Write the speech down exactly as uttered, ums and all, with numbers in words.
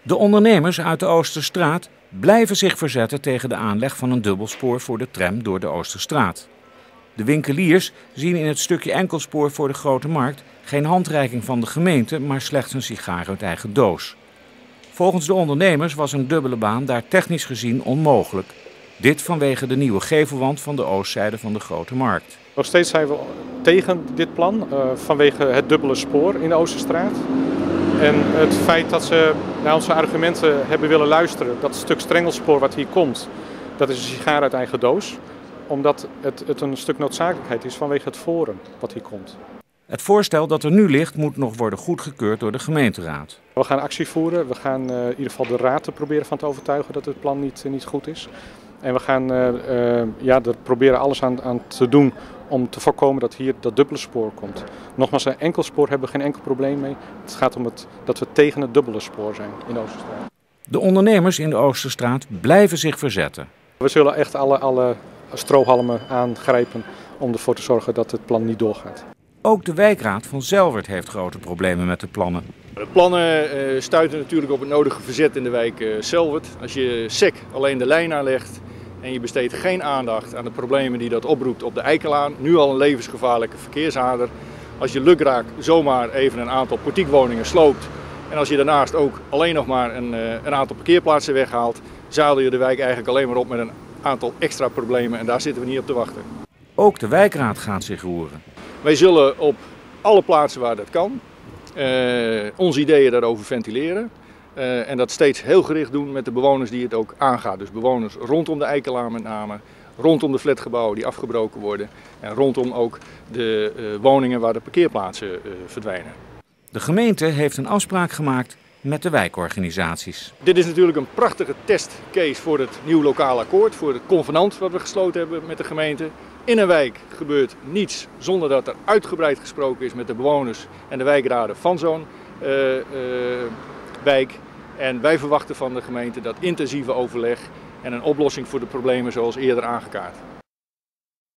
De ondernemers uit de Oosterstraat blijven zich verzetten tegen de aanleg van een dubbelspoor voor de tram door de Oosterstraat. De winkeliers zien in het stukje enkelspoor voor de Grote Markt geen handreiking van de gemeente, maar slechts een sigaar uit eigen doos. Volgens de ondernemers was een dubbele baan daar technisch gezien onmogelijk. Dit vanwege de nieuwe gevelwand van de oostzijde van de Grote Markt. Nog steeds zijn we tegen dit plan uh, vanwege het dubbele spoor in de Oosterstraat. En het feit dat ze naar onze argumenten hebben willen luisteren, dat stuk strengelspoor wat hier komt, dat is een sigaar uit eigen doos. Omdat het, het een stuk noodzakelijkheid is vanwege het forum wat hier komt. Het voorstel dat er nu ligt moet nog worden goedgekeurd door de gemeenteraad. We gaan actie voeren. We gaan uh, in ieder geval de raad te proberen van te overtuigen dat het plan niet, uh, niet goed is. En we gaan uh, uh, ja, er proberen alles aan, aan te doen om te voorkomen dat hier dat dubbele spoor komt. Nogmaals, een enkel spoor hebben we geen enkel probleem mee. Het gaat om het, dat we tegen het dubbele spoor zijn in de Oosterstraat. De ondernemers in de Oosterstraat blijven zich verzetten. We zullen echt alle, alle strohalmen aangrijpen om ervoor te zorgen dat het plan niet doorgaat. Ook de wijkraad van Zelwerd heeft grote problemen met de plannen. De plannen uh, stuiten natuurlijk op het nodige verzet in de wijk uh, Zelwerd. Als je S E C alleen de lijn aanlegt en je besteedt geen aandacht aan de problemen die dat oproept op de Eikelaan, nu al een levensgevaarlijke verkeersader. Als je lukraak zomaar even een aantal portiekwoningen sloopt en als je daarnaast ook alleen nog maar een, uh, een aantal parkeerplaatsen weghaalt, zadel je de wijk eigenlijk alleen maar op met een aantal extra problemen en daar zitten we niet op te wachten. Ook de wijkraad gaat zich roeren. Wij zullen op alle plaatsen waar dat kan uh, onze ideeën daarover ventileren. Uh, en dat steeds heel gericht doen met de bewoners die het ook aangaat. Dus bewoners rondom de Eikelaan met name, rondom de flatgebouwen die afgebroken worden en rondom ook de uh, woningen waar de parkeerplaatsen uh, verdwijnen. De gemeente heeft een afspraak gemaakt met de wijkorganisaties. Dit is natuurlijk een prachtige testcase voor het nieuw lokaal akkoord, voor het convenant wat we gesloten hebben met de gemeente. In een wijk gebeurt niets zonder dat er uitgebreid gesproken is met de bewoners en de wijkraden van zo'n uh, uh, wijk. En wij verwachten van de gemeente dat intensieve overleg en een oplossing voor de problemen zoals eerder aangekaart.